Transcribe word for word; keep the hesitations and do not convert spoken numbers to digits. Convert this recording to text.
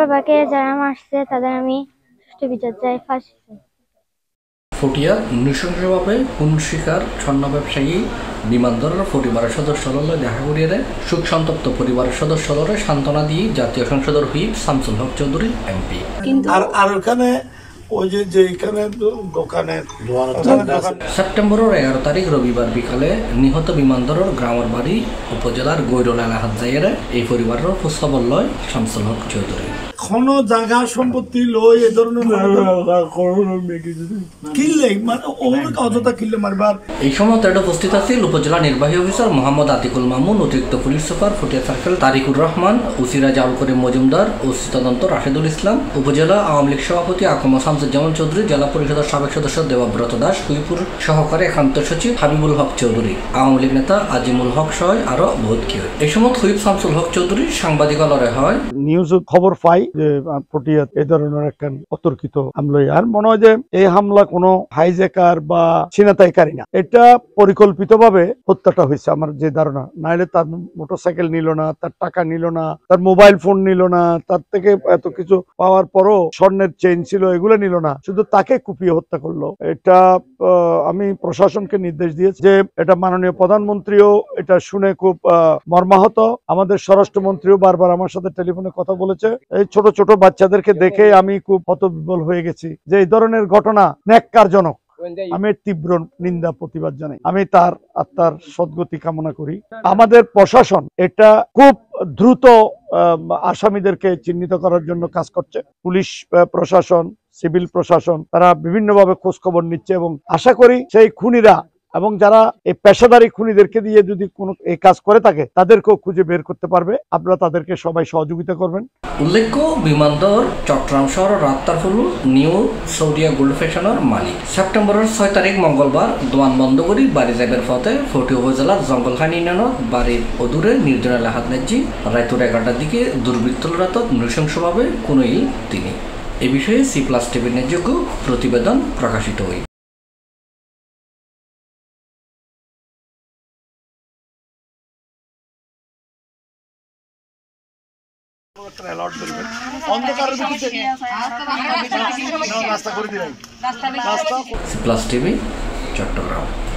সবাইকে যারা মারছে তাদের আমি সুষ্ঠু বিচার চাই, ফাঁসি চাই। ফটিয়া নৃশংসভাবে খুন শিকার স্বর্ণ ব্যবসায়ী বিমানদরের পরিবারের সদস্যরা দেখা করিয়ে দেয় শোক সন্তপ্ত পরিবারের সদস্যরা সান্ত্বনা দিয়ে জাতীয় সংসদের হুইপ শামসুল হক চৌধুরী এমপি। আর আর ওখানে ওই যে যে এখানে দোকানের সেপ্টেম্বরের এগারো তারিখ রবিবার বিকালে নিহত বিমানদরের গ্রামের বাড়ি উপজেলার গৈরল এলাকাত যাইয়ে এই পরিবারের খোঁজখবর লয় শামসুল হক চৌধুরী। কোনো জায়গা সম্পত্তি লই এ ধরনের কিনলে মানে ওগুলোকে অযথা কিনলে মারবার। এই সময় তারা উপস্থিত আছেন উপজেলা নির্বাহী অফিসার মোহাম্মদ আতিকুল মামুন, অতিরিক্ত police super Patiya circle Tarikur Rahman, ওসিরা জাউল করিম মজুমদার, ওসি তদন্ত রাশেদুল ইসলাম, উপজেলা আওয়ামী লীগ সভাপতি আকমা শামসুজ্জামান চৌধুরী, জেলা পরিষদের সাবেক সদস্য দেবব্রত দাস, হুইপুর সহকারী একান্ত সচিব হাবিবুল হক চৌধুরী, আওয়ামী লীগ নেতা আজিমুল হক সহ আরো বহুত কেউ। এই সময় হুইপ শামসুল হক চৌধুরী সাংবাদিকালয়ে হয় নিউজ খবর পাই যে পটিয়াত এই ধরনের একটা অতর্কিত হামলা। আর মনে হয় যে এই হামলা কোনো হাইজ্যাকার বা ছিনতাইকারী না, এটা পরিকল্পিতভাবে হত্যাটা হয়েছে আমার যে ধারণা। নাইলে তার মোটরসাইকেল নিল না, তার টাকা নিল না, তার মোবাইল ফোন নিল না, তার থেকে এত কিছু পাওয়ার পরও স্বর্ণের চেইন ছিল এগুলো নিল না, শুধু তাকে কুপিয়ে হত্যা করলো। এটা আমি প্রশাসনকে নির্দেশ দিয়েছি যে এটা মাননীয় প্রধানমন্ত্রীও এটা শুনে খুব মর্মাহত। আমাদের স্বরাষ্ট্রমন্ত্রীও বারবার আমার সাথে টেলিফোনে কথা বলেছে। এই ছোট ছোট বাচ্চাদেরকে দেখে আমি খুব হতবিহ্বল হয়ে গেছি যে এই ধরনের ঘটনা ন্যাক্কারজনক। আমি তীব্র নিন্দা প্রতিবাদ জানাই। আমি তার আত্মার সদ্গতি কামনা করি। আমাদের প্রশাসন এটা খুব দ্রুত আসামিদেরকে চিহ্নিত করার জন্য কাজ করছে। পুলিশ প্রশাসন, সিভিল প্রশাসন তারা বিভিন্নভাবে খোঁজ খবর নিচ্ছে এবং আশা করি সেই খুনিরা এবং যারা এই পেশাদারী খুনিদেরকে দিয়ে যদি কোনো এই কাজ করে থাকে তাদেরকেও খুঁজে বের করতে পারবে। আপনারা তাদেরকে সবাই সহযোগিতা করবেন। উল্লেখ্য বিমানবন্দর চট্টগ্রাম শহর রাত্তারপুল নিউ সৌদিয়া গোল্ড ফ্যাশনের মালিক। সেপ্টেম্বরের ছয় তারিখ মঙ্গলবার দোয়ান বন্ধ করি বাড়ি যাইবার পথে ফটি উপজেলার জঙ্গলখানি ইউনিয়নত বাড়ির অদূরে নির্জন এলাকাত নেজি রায়তুর এগারোটার দিকে দুর্বৃত্তর রাতত নৃশংসভাবে কোনই তিনি। এ বিষয়ে সি প্লাস টিভির ন্যায্য প্রতিবেদন প্রকাশিত হয়। C plus TV Chittagong.